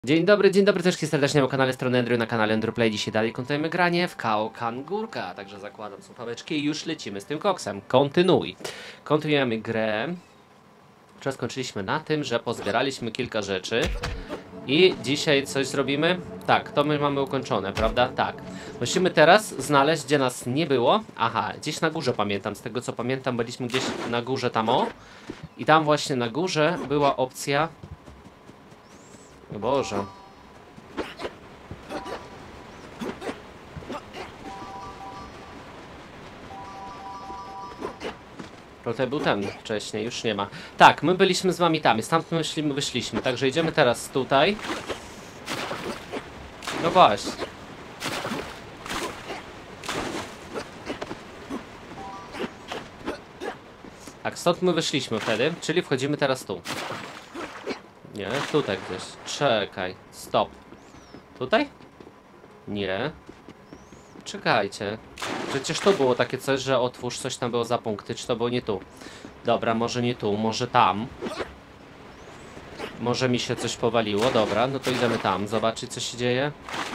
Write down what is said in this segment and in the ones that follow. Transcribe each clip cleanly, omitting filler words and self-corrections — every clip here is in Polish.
Dzień dobry też serdecznie na kanale strony Andrew, na kanale Andrewplay. Dzisiaj dalej kontynuujemy granie w Kao Kangurka, także zakładam słuchaweczki i już lecimy z tym koksem. Kontynuujemy grę. Wczoraj skończyliśmy na tym, że pozbieraliśmy kilka rzeczy i dzisiaj coś zrobimy. Tak, to my mamy ukończone, prawda? Tak. Musimy teraz znaleźć, gdzie nas nie było. Aha, gdzieś na górze pamiętam, z tego co pamiętam byliśmy gdzieś na górze tam o. I tam właśnie na górze była opcja... O Boże. Tutaj był ten wcześniej, już nie ma. Tak, my byliśmy z wami tam i stamtąd wyszliśmy. Także idziemy teraz tutaj. No właśnie. Tak, stąd my wyszliśmy wtedy, czyli wchodzimy teraz tu. Nie, tutaj gdzieś. Czekaj, stop. Tutaj? Nie. Czekajcie. Przecież tu było takie coś, że otwórz, coś tam było za punkty. Czy to było nie tu? Dobra, może nie tu, może tam. Może mi się coś powaliło. Dobra, no to idziemy tam, zobaczyć co się dzieje.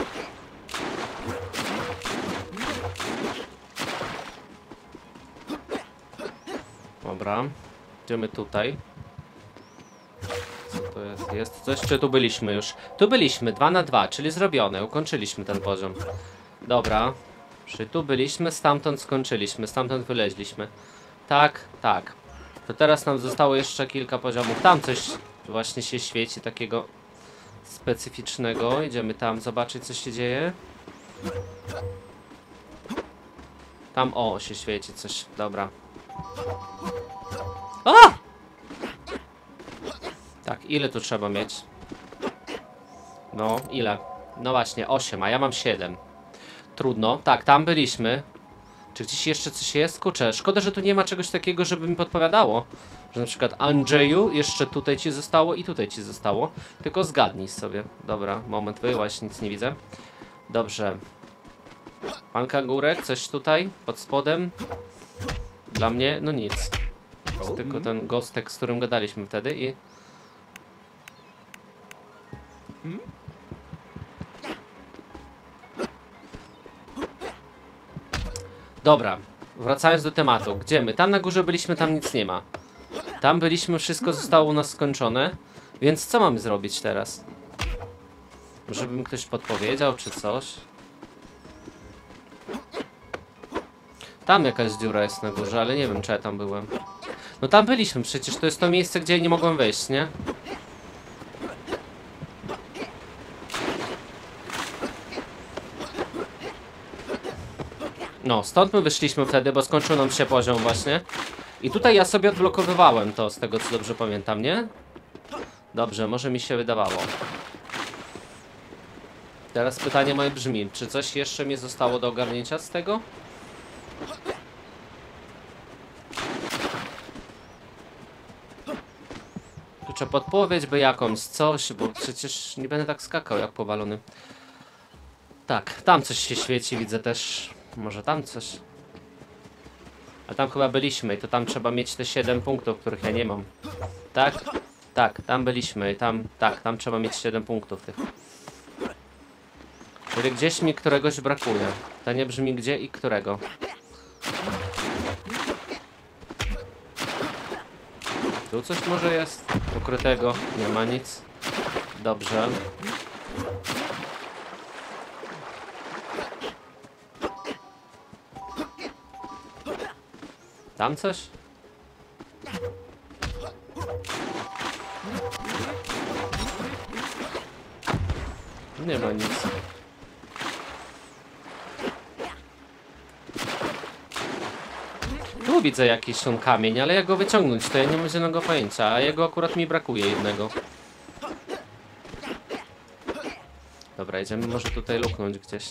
Dobra, idziemy tutaj. Co to jest? Jest coś? Czy tu byliśmy już? Tu byliśmy, 2 na 2, czyli zrobione. Ukończyliśmy ten poziom. Dobra. Czy tu byliśmy? Stamtąd skończyliśmy. Stamtąd wyleźliśmy. Tak, tak. To teraz nam zostało jeszcze kilka poziomów. Tam coś właśnie się świeci takiego specyficznego. Idziemy tam zobaczyć co się dzieje. Tam o się świeci coś. Dobra. O! Tak, ile tu trzeba mieć? No, ile? No właśnie, 8, a ja mam 7. Trudno. Tak, tam byliśmy. Czy gdzieś jeszcze coś jest? Kurczę, szkoda, że tu nie ma czegoś takiego, żeby mi podpowiadało. Że na przykład Andrzeju, jeszcze tutaj ci zostało i tutaj ci zostało. Tylko zgadnij sobie. Dobra, moment, wyłaś, nic nie widzę. Dobrze. Pan Kangurek, coś tutaj? Pod spodem? Dla mnie? No nic. Tylko ten gostek, z którym gadaliśmy wtedy i... Dobra, wracając do tematu. Gdzie my? Tam na górze byliśmy, tam nic nie ma. Tam byliśmy, wszystko zostało u nas skończone. Więc co mamy zrobić teraz? Może by mi ktoś podpowiedział, czy coś? Tam jakaś dziura jest na górze, ale nie wiem, czy ja tam byłem. No tam byliśmy przecież, to jest to miejsce, gdzie nie mogłem wejść, nie? No, stąd my wyszliśmy wtedy, bo skończył nam się poziom właśnie. I tutaj ja sobie odblokowywałem to, z tego co dobrze pamiętam, nie? Dobrze, może mi się wydawało. Teraz pytanie moje brzmi, czy coś jeszcze mi zostało do ogarnięcia z tego? Kurczę, podpowiedź by jakąś, coś, bo przecież nie będę tak skakał jak powalony. Tak, tam coś się świeci, widzę też. Może tam coś. A tam chyba byliśmy i to tam trzeba mieć te 7 punktów, których ja nie mam. Tak? Tak, tam byliśmy i tam... Tak, tam trzeba mieć 7 punktów tych. Czyli gdzieś mi któregoś brakuje. To nie brzmi gdzie i którego. Tu coś może jest ukrytego. Nie ma nic. Dobrze. Tam coś? Nie ma nic. Tu widzę jakiś ten kamień, ale jak go wyciągnąć, to ja nie mam zielonego pojęcia, a jego akurat mi brakuje jednego. Dobra, idziemy może tutaj luknąć gdzieś.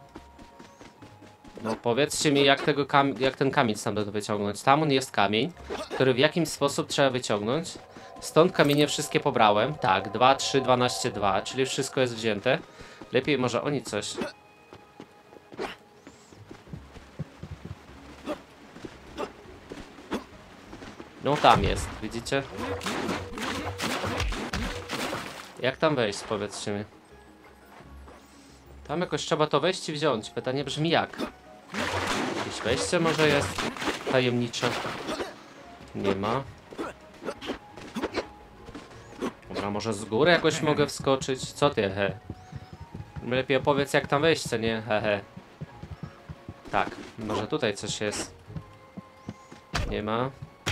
No powiedzcie mi, jak ten kamień stamtąd wyciągnąć. Tam on jest kamień, który w jakiś sposób trzeba wyciągnąć. Stąd kamienie wszystkie pobrałem. Tak, 2, 3, 12, 2, czyli wszystko jest wzięte. Lepiej może oni coś. No tam jest, widzicie? Jak tam wejść, powiedzcie mi. Tam jakoś trzeba to wejść i wziąć. Pytanie brzmi jak? Jakieś wejście może jest tajemnicze? Nie ma. Dobra, może z góry jakoś mogę wskoczyć? Co ty, he? Lepiej opowiedz jak tam wejść, co nie? Hehe. Tak, może tutaj coś jest. Nie ma.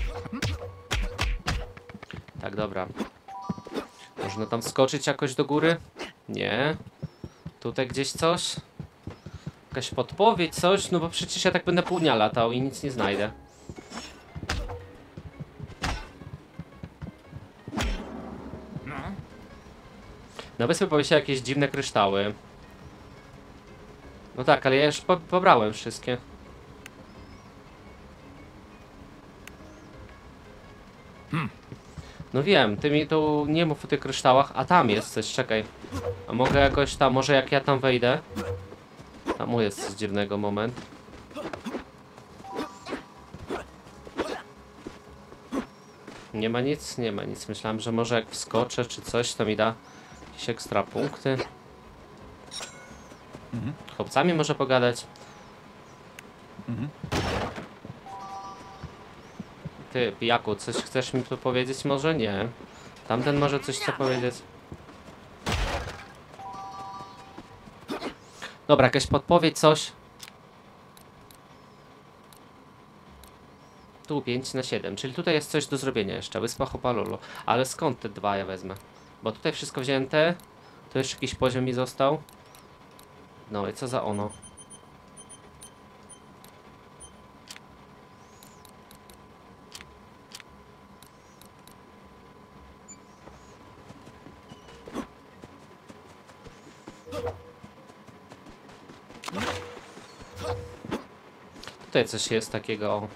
Tak, dobra. Można tam skoczyć jakoś do góry? Nie. Tutaj gdzieś coś? Jakaś podpowiedź, coś? No bo przecież ja tak będę pół dnia latał i nic nie znajdę. Na wyspie powiesiły jakieś dziwne kryształy. No tak, ale ja już pobrałem wszystkie. No wiem, ty mi tu nie mów o tych kryształach, a tam jest coś, czekaj. A mogę jakoś tam, może jak ja tam wejdę? Tam jest coś dziwnego, moment. Nie ma nic, nie ma nic. Myślałem, że może jak wskoczę czy coś, to mi da jakieś ekstra punkty. Chłopcami może pogadać. Ty, pijaku, coś chcesz mi tu powiedzieć? Może nie. Tamten może coś chce powiedzieć. Dobra, jakaś podpowiedź, coś. Tu 5 na 7, czyli tutaj jest coś do zrobienia jeszcze. Wyspa Hopalolo. Ale skąd te dwa ja wezmę? Bo tutaj wszystko wzięte. Tu jeszcze jakiś poziom mi został. No i co za ono? Tutaj coś jest takiego.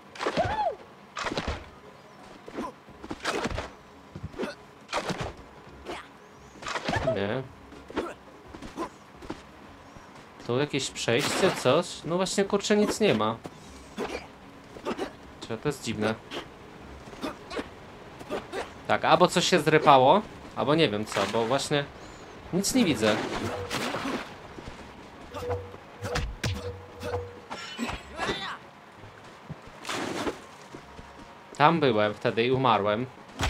Nie. Tu jakieś przejście, coś? No właśnie, kurczę, nic nie ma. Czy to jest dziwne? Tak, albo coś się zrypało, albo nie wiem co, bo właśnie nic nie widzę. Tam byłem wtedy i umarłem.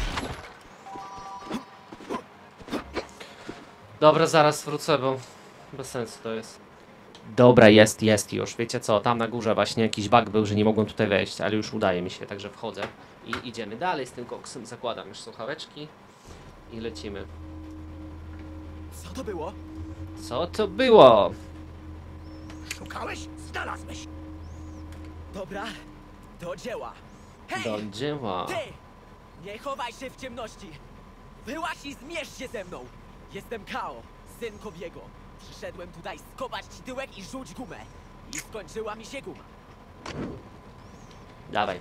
Dobra, zaraz wrócę, bo bez sensu to jest. Dobra, jest już. Wiecie co, tam na górze właśnie jakiś bug był, że nie mogłem tutaj wejść, ale już udaje mi się, także wchodzę i idziemy dalej z tym koksem. Zakładam już słuchaweczki i lecimy. Co to było? Co to było? Szukałeś? Znalazłeś. Dobra, do dzieła. Hej, Do dzieła. ty! Nie chowaj się w ciemności. Wyłaź i zmierz się ze mną. Jestem Kao, syn Kobiego. Przyszedłem tutaj skopać ci tyłek i rzuć gumę. I skończyła mi się guma. Dawaj.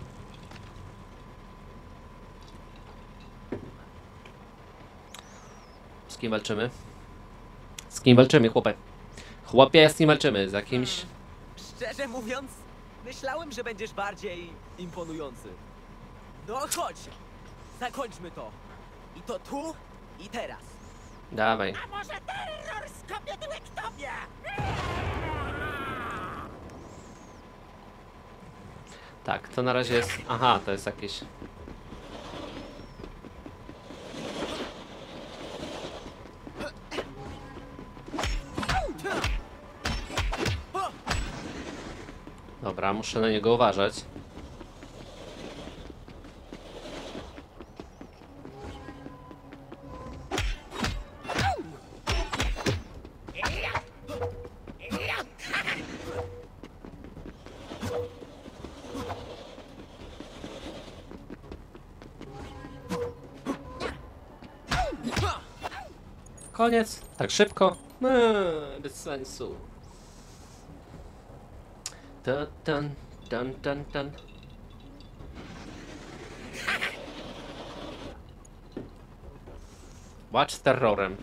Z kim walczymy? Z kim walczymy, chłopie? Chłopie, z kim walczymy? Z jakimś... Szczerze mówiąc, myślałem, że będziesz bardziej imponujący. No chodź, zakończmy to. I to tu i teraz. Dawaj. A może terror skopie tyłek tobie? Tak, to na razie jest... Aha, to jest jakieś... Dobra, muszę na niego uważać. Koniec? Tak szybko? Bez sensu. Tan. Watch z terrorem.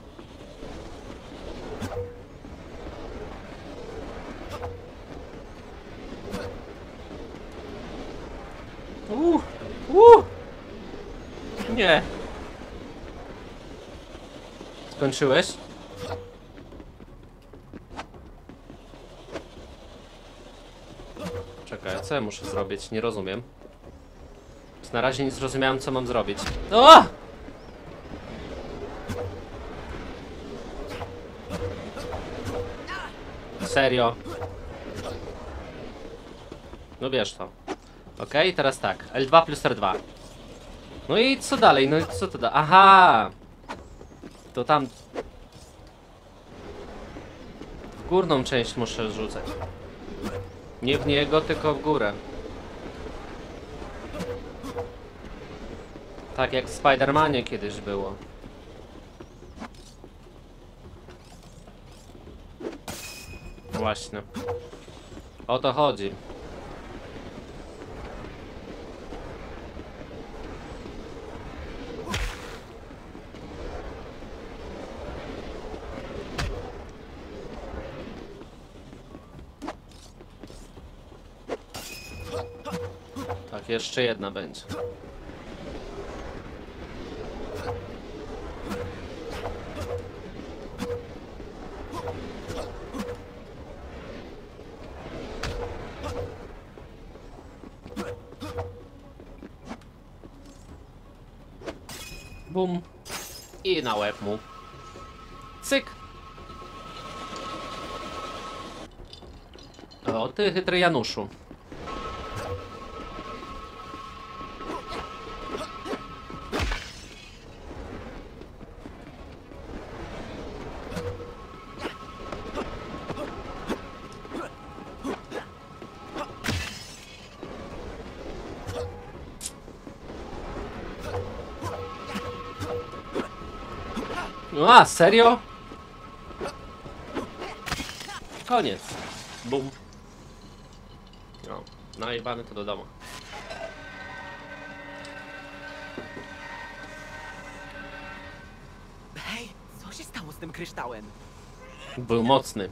Nie. Skończyłeś? Czekaj, co ja muszę zrobić? Nie rozumiem. Na razie nie zrozumiałem, co mam zrobić. O! Serio? No bierz to. Okej, teraz tak. L2 plus R2. No i co dalej? No i co to da? Aha! To tam... W górną część muszę rzucać. Nie w niego, tylko w górę. Tak jak w Spider-Manie kiedyś było. Właśnie. O to chodzi. Tak, jeszcze jedna będzie. Bum. I na łeb mu. Cyk. O, ty chytry Januszu. A, serio? Koniec. Bum. No, najebany to do domu. Hej, co się stało z tym kryształem? Był mocny.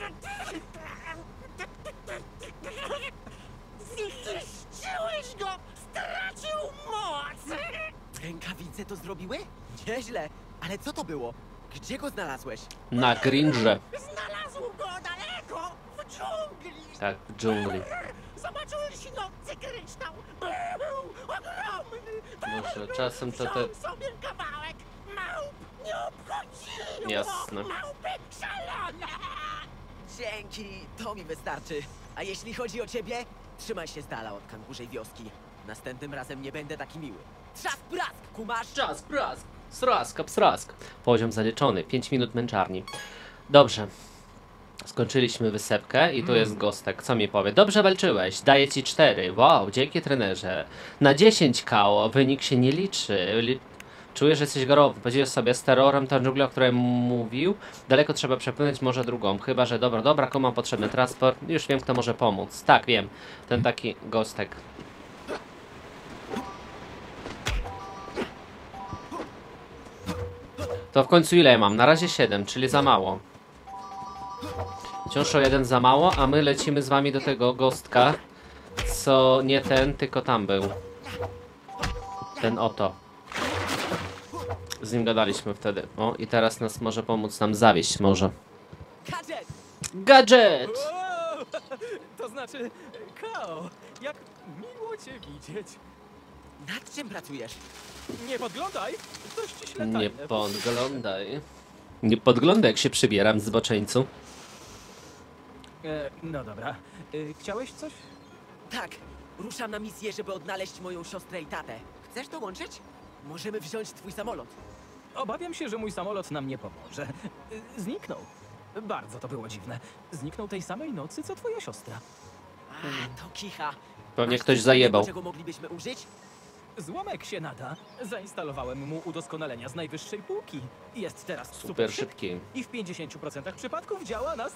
Zniszczyłeś go! Stracił moc! Rękawice to zrobiły? Nieźle. Ale co to było? Gdzie go znalazłeś? Na Grinże. Znalazł go daleko, w dżungli! Tak, w dżungli. Zobaczyłeś nocy kryształ! Był ogromny! Boże, czasem to te... Wziął sobie kawałek! Małp nie obchodziło! Jasne. Małpy szalone! Dzięki, to mi wystarczy. A jeśli chodzi o ciebie, trzymaj się z dala od kangurzej wioski. Następnym razem nie będę taki miły. Trzask, brask, kumasz? Czas, prask. Srask, abstrask. Poziom zaliczony. 5 minut męczarni. Dobrze. Skończyliśmy wysepkę i tu jest Gostek. Co mi powie? Dobrze walczyłeś. Daję ci 4. Wow, dzięki trenerze. Na 10 KO. Wynik się nie liczy. Czuję, że jesteś gotowy. Podzielisz sobie z terrorem tę dżunglę, o której mówił. Daleko trzeba przepłynąć, może drugą. Chyba, że dobra, komu mam potrzebny transport. Już wiem, kto może pomóc. Tak, wiem. Ten taki Gostek. To w końcu ile ja mam? Na razie 7, czyli za mało. Wciąż o 1 za mało, a my lecimy z wami do tego Gostka. Co nie ten, tylko tam był. Ten oto. Z nim gadaliśmy wtedy. O, i teraz nas może pomóc nam zawieść może. Gadżet! Gadżet! Wow! To znaczy, Kao, jak miło cię widzieć. Nad czym pracujesz? Nie podglądaj, coś ci źle Nie tajne. podglądaj. Nie podglądaj, jak się przybieram, zboczeńcu. No dobra, chciałeś coś? Tak, ruszam na misję, żeby odnaleźć moją siostrę i tatę. Chcesz dołączyć? Możemy wziąć twój samolot. Obawiam się, że mój samolot nam nie pomoże. Zniknął. Bardzo to było dziwne. Zniknął tej samej nocy, co twoja siostra. A, to kicha. Pewnie Masz ktoś coś zajebał. innego, czego moglibyśmy użyć? Złomek się nada. Zainstalowałem mu udoskonalenia z najwyższej półki. Jest teraz Super szybki. I w 50% przypadków działa na 100%.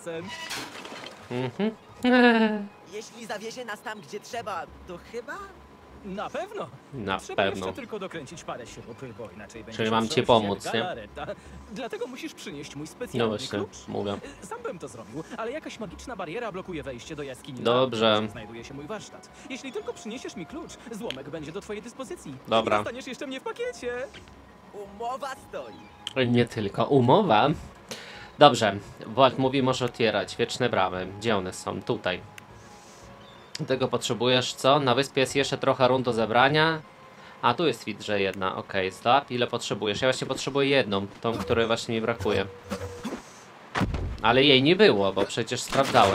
Mhm. Jeśli zawiezie nas tam, gdzie trzeba, to chyba... Na pewno. Na Trzeba pewno. jeszcze tylko dokręcić parę śrub, bo inaczej będzie. Czyli mam ci pomóc, nie? Dlatego musisz przynieść mój No specjalny właśnie, klucz. mówię. Sam bym to zrobił, ale jakaś magiczna bariera blokuje wejście do jaskini. Dobrze. Gdzie znajduje się mój warsztat. Jeśli tylko przyniesiesz mi klucz, złomek będzie do twojej dyspozycji. Dobra. I dostaniesz jeszcze mnie w pakiecie. Umowa stoi. Nie tylko umowa. Dobrze, Walt mówi, może otwierać wieczne bramy. Gdzie one są? Tutaj. Tego potrzebujesz co? Na wyspie jest jeszcze trochę rund do zebrania. A tu jest widz, że jedna. Okej, stop. Ile potrzebujesz? Ja właśnie potrzebuję jedną. Tą, której właśnie mi brakuje. Ale jej nie było, bo przecież sprawdzałem.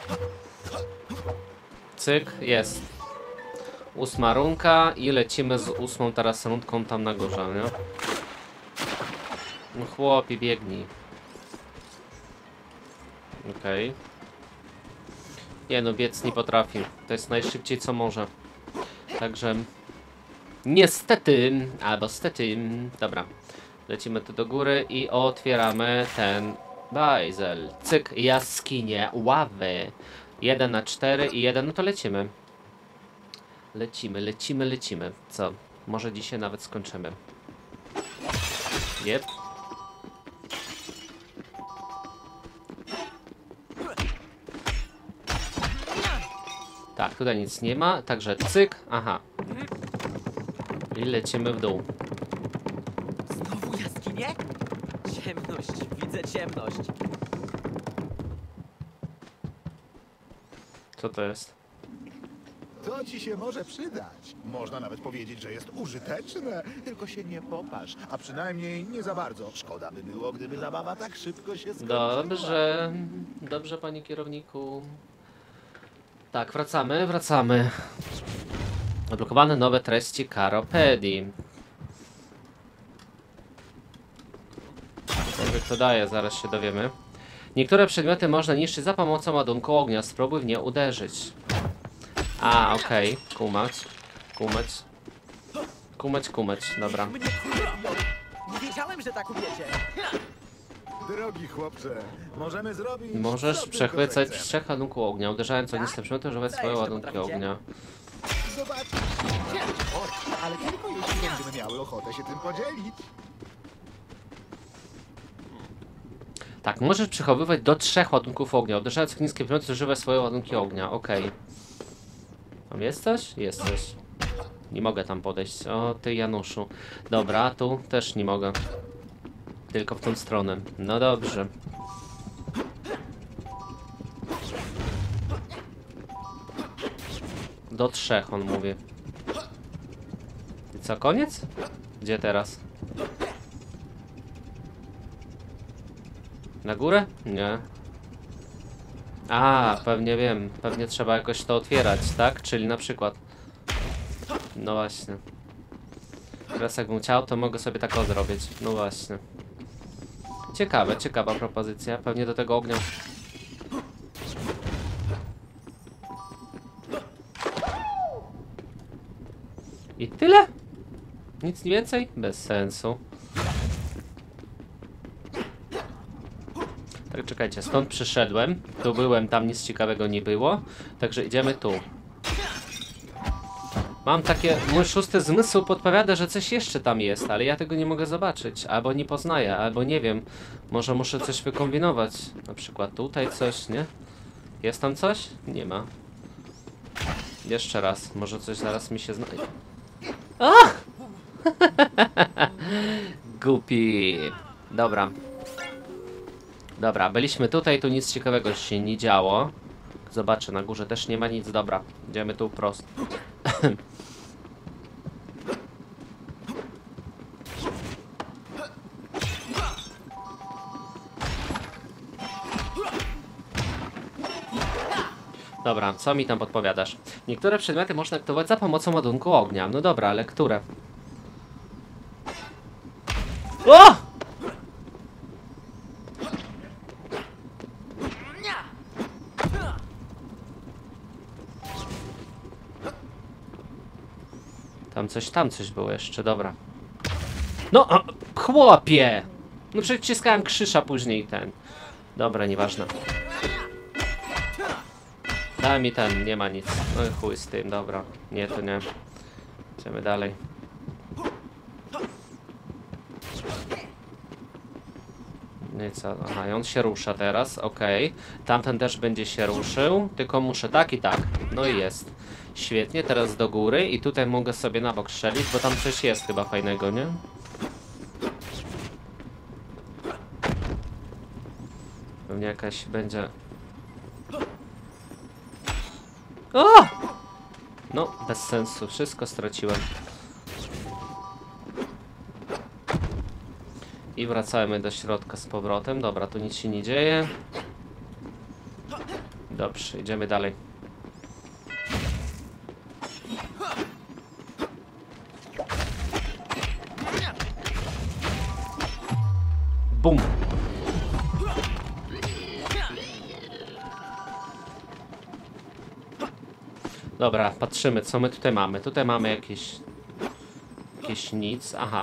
Cyk, jest. 8 rundka i lecimy z 8 teraz rundką tam na górze, nie? No chłopie, biegnij. Okej. Nie no, biec nie potrafi. To jest najszybciej co może. Także... Niestety, albo stety... Dobra. Lecimy tu do góry i otwieramy ten... bajzel. Cyk, jaskinie, ławy. 1 na 4 i 1, no to lecimy. Lecimy. Co? Może dzisiaj nawet skończymy. Jep. Tak, tutaj nic nie ma, także cyk, aha. I lecimy w dół. Znowu jaskinie? Ciemność, widzę ciemność. Co to jest? To ci się może przydać. Można nawet powiedzieć, że jest użyteczne. Tylko się nie popatrz, a przynajmniej nie za bardzo. Szkoda by było, gdyby zabawa tak szybko się skończyła. Dobrze. Dobrze, panie kierowniku. Tak, wracamy. Odblokowane nowe treści Karopedii. Cokolwiek to daje, zaraz się dowiemy. Niektóre przedmioty można niszczyć za pomocą ładunku ognia. Spróbuj w nie uderzyć. A, okej. Kumać. Dobra. Mnie kurwa! Nie wiedziałem, że tak umiecie. Drogi chłopcze, możemy zrobić... Możesz co tylko przechwycać zechcemy. 3 ładunków ognia. Uderzając o niskie przedmioty, używać swoje Dajesz, to ładunki potraficie? ognia. Zobaczysz. Ale tylko jeśli będziemy miały ochotę się tym podzielić. Tak, możesz przechowywać do 3 ładunków ognia. Uderzając w niskie przedmioty, używaj swoje ładunki ognia. Okej. Tam jest coś? Jest coś. Nie mogę tam podejść. O, ty Januszu. Dobra, tu też nie mogę. Tylko w tą stronę. No dobrze. Do 3 on mówi. I co, koniec? Gdzie teraz? Na górę? Nie. A, pewnie wiem. Pewnie trzeba jakoś to otwierać, tak? Czyli na przykład... No właśnie. Teraz jakbym chciał, to mogę sobie tak zrobić. No właśnie. Ciekawa propozycja. Pewnie do tego ognia... I tyle? Nic więcej? Bez sensu. Tak, czekajcie, stąd przyszedłem. Tu byłem, tam nic ciekawego nie było. Także idziemy tu. Mam takie... Mój szósty zmysł podpowiada, że coś jeszcze tam jest, ale ja tego nie mogę zobaczyć. Albo nie poznaję, albo nie wiem. Może muszę coś wykombinować. Na przykład tutaj coś, nie? Jest tam coś? Nie ma. Jeszcze raz. Może coś zaraz mi się znajdzie. Ach! Głupi. Dobra. Dobra, byliśmy tutaj, tu nic ciekawego się nie działo. Zobaczę, na górze też nie ma nic. Dobra, idziemy tu prosto. Dobra, co mi tam podpowiadasz? Niektóre przedmioty można aktywować za pomocą ładunku ognia. No dobra, ale które? O! Tam coś było jeszcze, dobra. No, chłopie! No przecież wciskałem krzyża później ten. Dobra, nieważne. Daj mi ten, nie ma nic. No i chuj z tym, dobra. Nie, to nie. Idziemy dalej. No i co? Aha, i on się rusza teraz, okej. Tamten też będzie się ruszył, tylko muszę tak i tak. No i jest. Świetnie, teraz do góry i tutaj mogę sobie na bok strzelić, bo tam coś jest chyba fajnego, nie? Pewnie jakaś będzie... O! No, bez sensu. Wszystko straciłem. I wracamy do środka z powrotem. Dobra, tu nic się nie dzieje. Dobrze, idziemy dalej. Bum! Dobra, patrzymy, co my tutaj mamy. Tutaj mamy jakieś nic. Aha.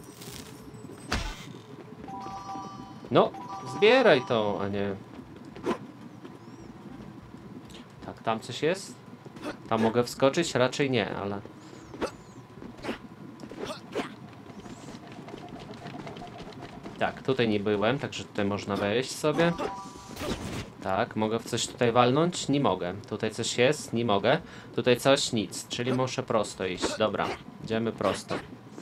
No, zbieraj to, a nie... Tak, tam coś jest? Tam mogę wskoczyć? Raczej nie, ale... Tak, tutaj nie byłem, także tutaj można wejść sobie. Tak, mogę w coś tutaj walnąć? Nie mogę. Tutaj coś jest? Nie mogę. Tutaj coś? Nic. Czyli muszę prosto iść. Dobra, idziemy prosto.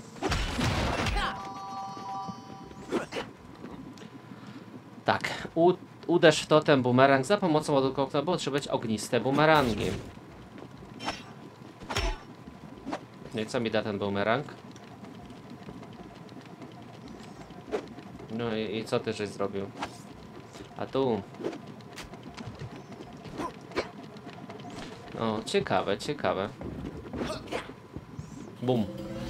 Tak, uderz w totem bumerang za pomocą ładunkowa, bo trzeba być ogniste bumerangi. No i co mi da ten bumerang? No i co ty żeś zrobił? A tu... O, ciekawe, ciekawe. Bum.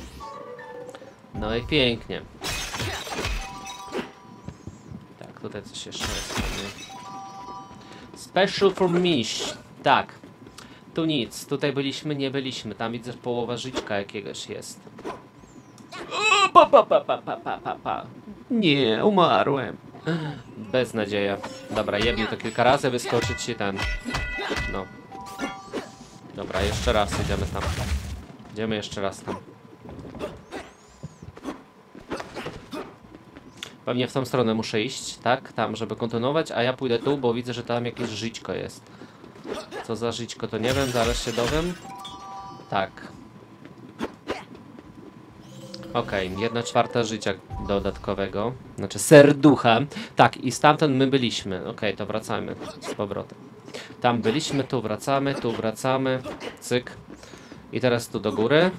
No i pięknie. Tak, tutaj coś jeszcze jest. Special for Miś. Tak. Tu nic. Tutaj byliśmy, nie byliśmy. Tam widzę, że połowa żyćka jakiegoś jest. Nie, umarłem. Beznadzieja. Dobra, jebnij to kilka razy, wyskoczyć się ten. No. Dobra, jeszcze raz idziemy tam. Idziemy jeszcze raz tam. Pewnie w tą stronę muszę iść, tak? Tam, żeby kontynuować, a ja pójdę tu, bo widzę, że tam jakieś żyćko jest. Co za żyćko, to nie wiem, zaraz się dowiem. Tak. Okej, 1/4 życia dodatkowego. Znaczy serducha. Tak, i stamtąd my byliśmy. Okej, to wracamy z powrotem. Tam byliśmy, tu wracamy. Cyk. I teraz tu do góry.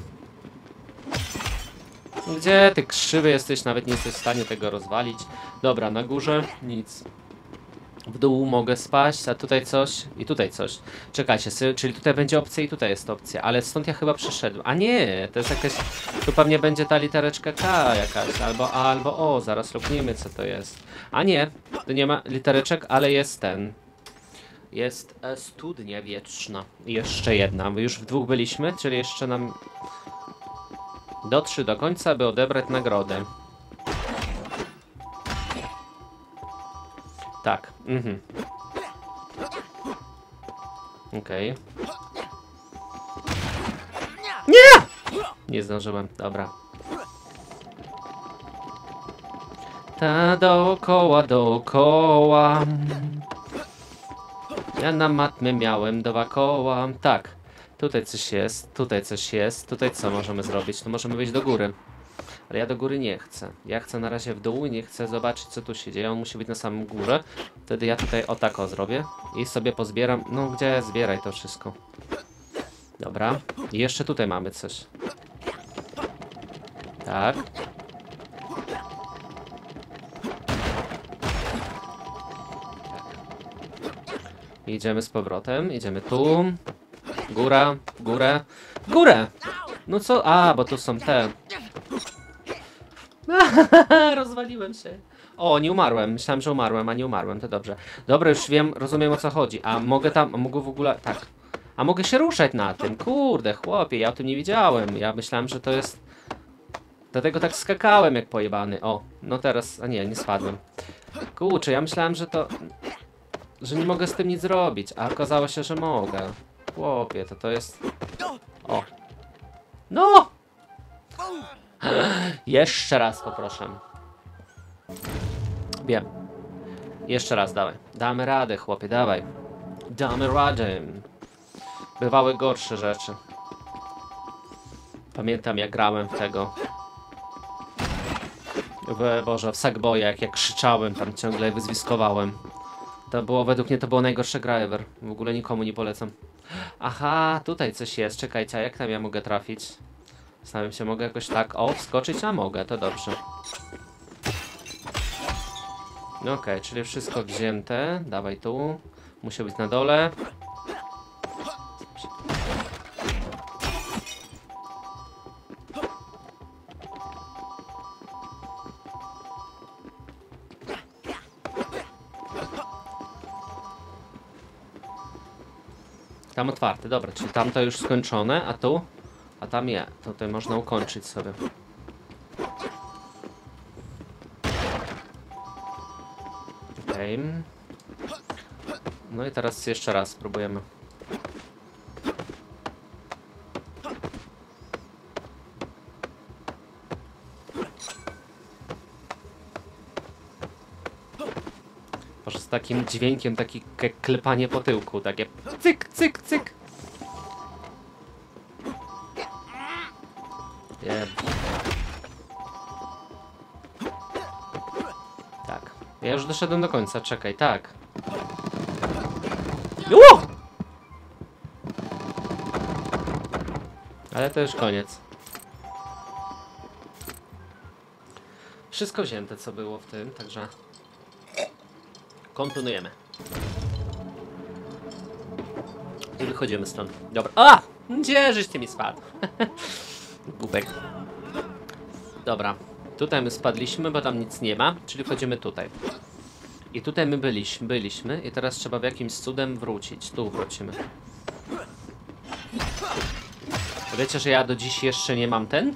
Gdzie ty krzywy jesteś? Nawet nie jesteś w stanie tego rozwalić. Dobra, na górze nic. W dół mogę spaść, a tutaj coś i tutaj coś. Czekajcie, czyli tutaj będzie opcja i tutaj jest opcja, ale stąd ja chyba przyszedłem. A nie, to jest jakaś... Tu pewnie będzie ta litereczka K jakaś, albo A, albo O. Zaraz lukniemy, co to jest. A nie, tu nie ma litereczek, ale jest ten. Jest studnia wieczna. I jeszcze jedna. My już w dwóch byliśmy, czyli jeszcze nam... Dotrze do końca, by odebrać nagrodę. Tak, Okej. Nie! Nie zdążyłem, dobra. Ta dookoła. Ja na matmie miałem 2 koła. Tak, tutaj coś jest, tutaj coś jest. Tutaj co możemy zrobić? Tu możemy wejść do góry. Ale ja do góry nie chcę. Ja chcę na razie w dół i nie chcę zobaczyć, co tu się dzieje. On musi być na samym górze. Wtedy ja tutaj o tak o zrobię. I sobie pozbieram. No gdzie? Zbieraj to wszystko. Dobra. I jeszcze tutaj mamy coś. Tak. Idziemy z powrotem. Idziemy tu. Góra. Górę. Górę! No co? A, bo tu są te... Rozwaliłem się. O, nie umarłem. Myślałem, że umarłem, a nie umarłem. To dobrze. Dobra, już wiem, rozumiem, o co chodzi. A mogę tam, mogę w ogóle... Tak. A mogę się ruszać na tym. Kurde, chłopie, ja o tym nie wiedziałem. Ja myślałem, że to jest... Dlatego tak skakałem jak pojebany. O, no teraz... A nie, nie spadłem. Kurczę, ja myślałem, że to... Że nie mogę z tym nic zrobić. A okazało się, że mogę. Chłopie, to jest... O. No! Jeszcze raz poproszę. Wiem. Jeszcze raz dawaj. Damy radę, chłopie, dawaj. Damy radę. Bywały gorsze rzeczy. Pamiętam, jak grałem w tego. W Sackboya, jak krzyczałem, tam ciągle wyzwiskowałem. To było, według mnie to było najgorsza gra ever. W ogóle nikomu nie polecam. Aha, tutaj coś jest. Czekajcie, a jak tam ja mogę trafić? Zastanawiam się, mogę jakoś tak, o, wskoczyć? A mogę, to dobrze. No okej, czyli wszystko wzięte. Dawaj tu. Musi być na dole. Tam otwarte, dobra, czyli tam to już skończone, a tu? A tam nie, tutaj można ukończyć sobie. Okej. No i teraz jeszcze raz spróbujemy. Może z takim dźwiękiem, takie klepanie po tyłku, takie cyk, cyk, cyk. Tak. Ja już doszedłem do końca, czekaj, tak. Ale to już koniec. Wszystko wzięte, co było w tym, także kontynuujemy. I wychodzimy stąd. Dobra. A! Gdzie żeście mi spadł? Głupek. Dobra. Tutaj my spadliśmy, bo tam nic nie ma, czyli wchodzimy tutaj. I tutaj my byliśmy i teraz trzeba w jakimś cudem wrócić. Tu wrócimy. Wiecie, że ja do dziś jeszcze nie mam ten?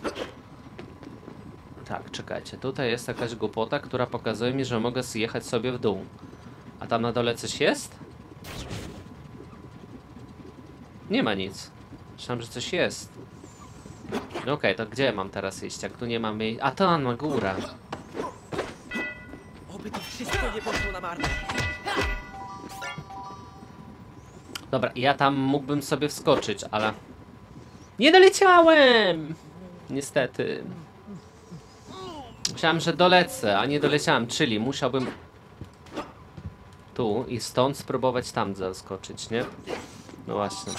Tak, czekajcie. Tutaj jest jakaś głupota, która pokazuje mi, że mogę zjechać sobie w dół. A tam na dole coś jest? Nie ma nic. Myślałem, że coś jest. No okej, to gdzie mam teraz iść? Jak tu nie mam jej... A to na górę. Oby to wszystko nie poszło na marne. Dobra, ja tam mógłbym sobie wskoczyć, ale... Nie doleciałem! Niestety. Myślałem, że dolecę, a nie doleciałem, czyli musiałbym... Tu i stąd spróbować tam zaskoczyć, nie? No właśnie.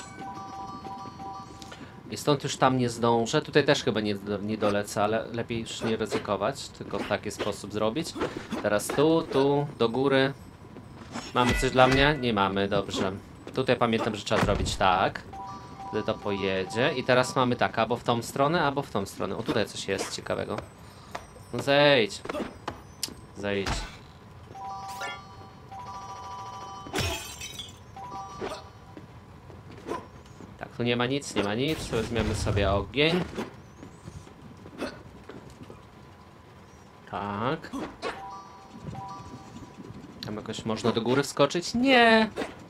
I stąd już tam nie zdążę. Tutaj też chyba nie dolecę, ale lepiej już nie ryzykować, tylko w taki sposób zrobić. Teraz tu, do góry. Mamy coś dla mnie? Nie mamy, dobrze. Tutaj pamiętam, że trzeba zrobić tak. Wtedy to pojedzie. I teraz mamy tak, albo w tą stronę, albo w tą stronę. O, tutaj coś jest ciekawego. No zejdź. Zejdź. Tak, tu nie ma nic, nie ma nic. Weźmiemy sobie ogień. Tak. Tam jakoś można do góry wskoczyć? Nie!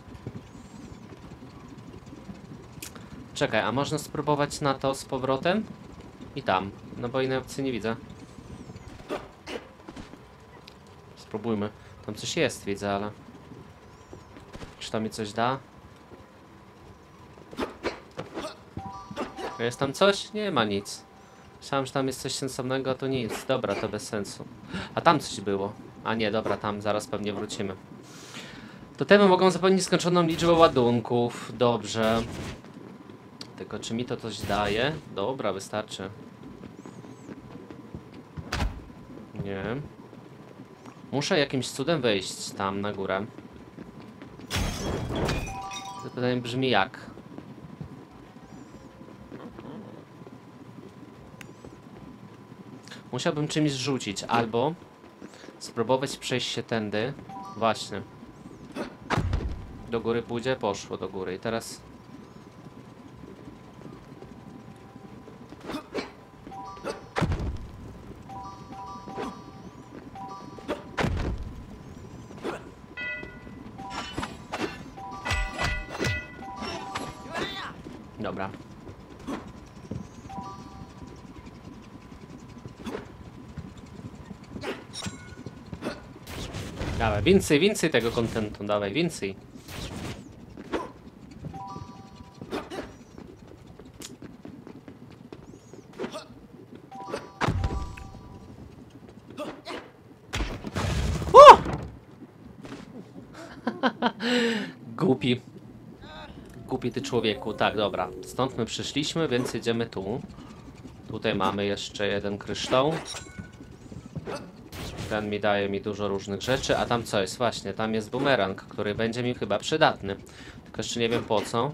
Czekaj, a można spróbować na to z powrotem? I tam. No bo innej opcji nie widzę. Spróbujmy. Tam coś jest, widzę, ale... Czy to mi coś da? Jest tam coś? Nie ma nic. Myślałem, że tam jest coś sensownego, a to nic. Dobra, to bez sensu. A tam coś było. A nie, dobra, tam zaraz pewnie wrócimy. Totemy mogą zapewnić nieskończoną liczbę ładunków. Dobrze. Tylko czy mi to coś daje? Dobra, wystarczy. Nie. Muszę jakimś cudem wejść tam na górę. To pytanie brzmi jak? Musiałbym czymś rzucić, albo spróbować przejść się tędy. Właśnie. Do góry pójdzie? Poszło do góry. I teraz... Dobra. Dawaj, więcej tego kontentu, dawaj, więcej. Głupi. Głupi ty człowieku. Tak, dobra. Stąd my przyszliśmy, więc jedziemy tu. Tutaj mamy jeszcze jeden kryształ. Ten daje mi dużo różnych rzeczy. A tam co jest? Właśnie, tam jest bumerang, który będzie mi chyba przydatny. Tylko jeszcze nie wiem po co.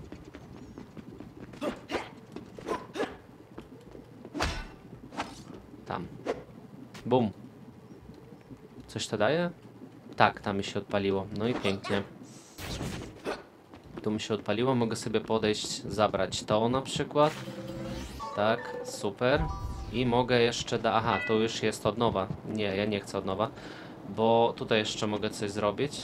Tam. Bum. Coś to daje? Tak, tam mi się odpaliło. No i pięknie. Tu mi się odpaliło. Mogę sobie podejść, zabrać to na przykład. Tak, super. I mogę jeszcze aha, to już jest od nowa. Nie, ja nie chcę od nowa. Bo tutaj jeszcze mogę coś zrobić.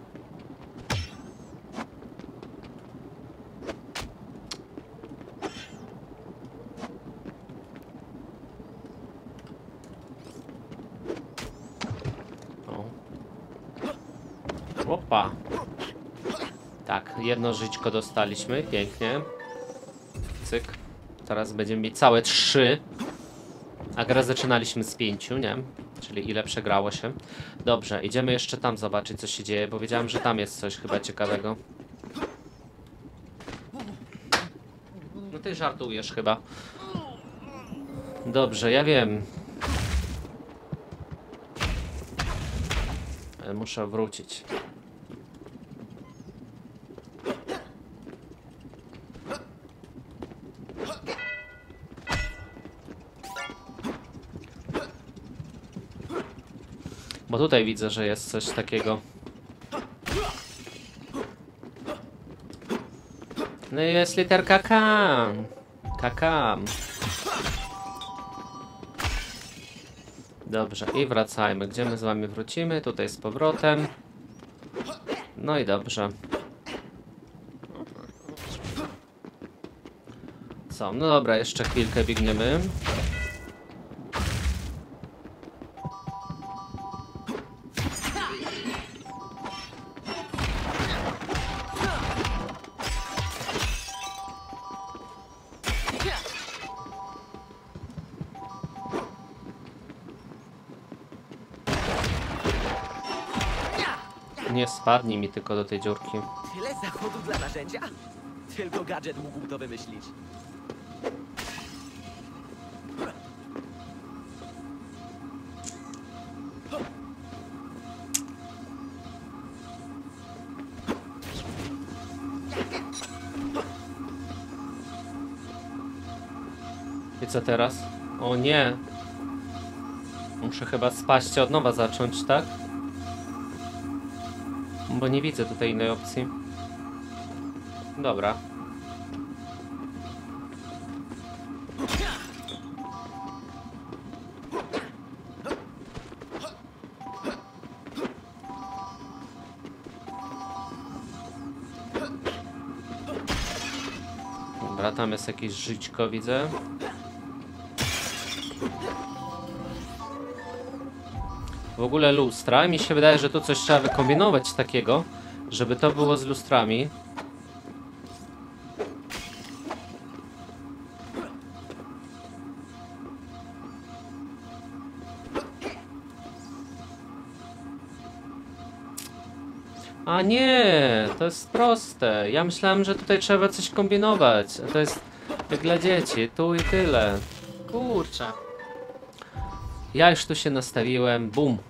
Opa. Tak, jedno żyćko dostaliśmy, pięknie. Cyk. Teraz będziemy mieć całe 3. A grę zaczynaliśmy z 5, nie? Czyli ile przegrało się. Dobrze, idziemy jeszcze tam zobaczyć, co się dzieje, bo wiedziałem, że tam jest coś chyba ciekawego. No ty żartujesz chyba. Dobrze, ja wiem. Muszę wrócić. Bo tutaj widzę, że jest coś takiego. No i jest literka K. K. Dobrze, i wracajmy. Gdzie my z wami wrócimy? Tutaj z powrotem. No i dobrze. Co? No dobra, jeszcze chwilkę biegniemy. Nie spadnij mi tylko do tej dziurki. Tyle zachodu dla narzędzia? Tylko gadżet mógł to wymyślić. I co teraz? O nie! Muszę chyba spaść od nowa zacząć, tak? Bo nie widzę tutaj innej opcji. Dobra. Dobra, tam jest jakieś żyćko, widzę. W ogóle lustra. Mi się wydaje, że tu coś trzeba wykombinować takiego, żeby to było z lustrami. A nie, to jest proste. Ja myślałem, że tutaj trzeba coś kombinować. A to jest jak dla dzieci, tu i tyle. Kurczę. Ja już tu się nastawiłem. Bum.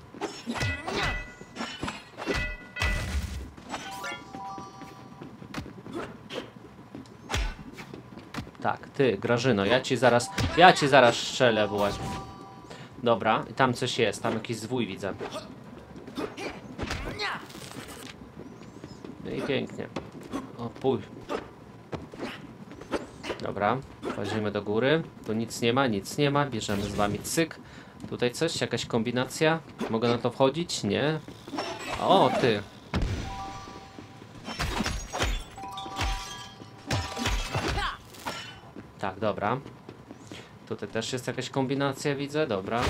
Tak, ty, Grażyno, ja ci zaraz strzelę właśnie. Dobra, i tam coś jest, tam jakiś zwój widzę. No i pięknie. O, pój. Dobra, wchodzimy do góry. Tu nic nie ma, bierzemy z wami cyk. Tutaj coś, jakaś kombinacja? Mogę na to wchodzić? Nie. O, ty. Tak, dobra. Tutaj też jest jakaś kombinacja, widzę, dobra.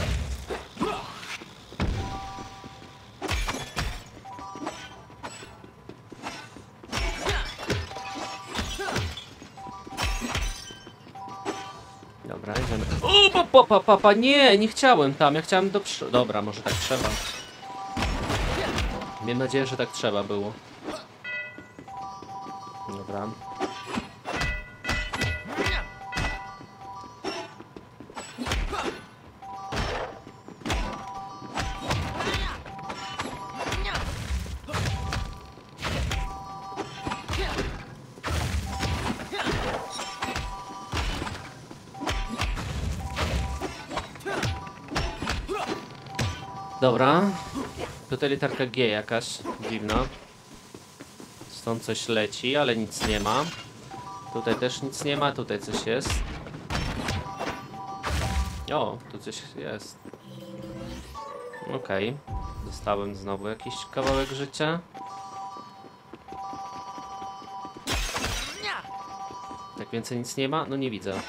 Dobra, idziemy. O, papa, nie chciałem tam, ja chciałem do przodu. Dobra, może tak trzeba. Mam nadzieję, że tak trzeba było. Dobra. Dobra. Tutaj literka G jakaś dziwna. Stąd coś leci, ale nic nie ma. Tutaj też nic nie ma, tutaj coś jest. O, tu coś jest. Okej. Dostałem znowu jakiś kawałek życia. Tak więcej nic nie ma? No nie widzę.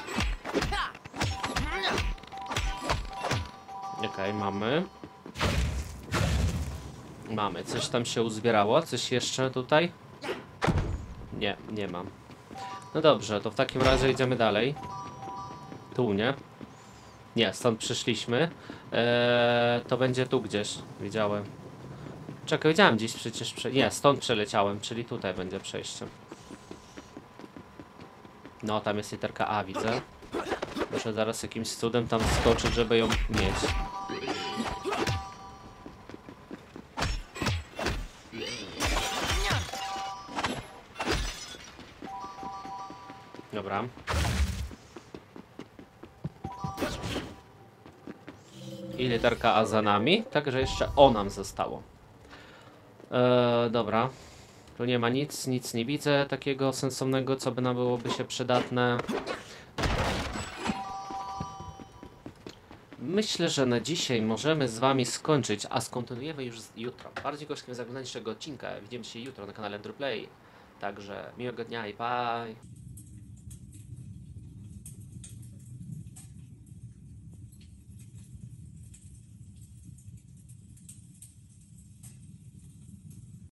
Okej, mamy. Mamy. Coś tam się uzbierało? Coś jeszcze tutaj? Nie, nie mam. No dobrze, to w takim razie idziemy dalej. Tu, nie? Nie, stąd przyszliśmy. To będzie tu gdzieś. Widziałem. Czekaj, widziałem gdzieś przecież... Nie, stąd przeleciałem, czyli tutaj będzie przejście. No, tam jest literka A, widzę. Muszę zaraz jakimś cudem tam skoczyć, żeby ją mieć. Dobra. I literka A za nami, także jeszcze O nam zostało. Dobra. Tu nie ma nic, nic nie widzę takiego sensownego, co by nam byłoby się przydatne. Myślę, że na dzisiaj możemy z wami skończyć, a skontynuujemy już jutro. Bardziej gorzkim zaglądania odcinka. Widzimy się jutro na kanale Andrew Play. Także miłego dnia i bye.